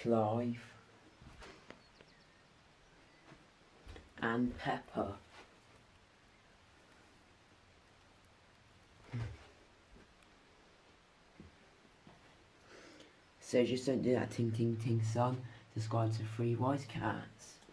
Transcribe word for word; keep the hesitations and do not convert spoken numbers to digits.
Clive and Pepper. So just don't do that ting ting ting song. Subscribe to Three Wise Cats.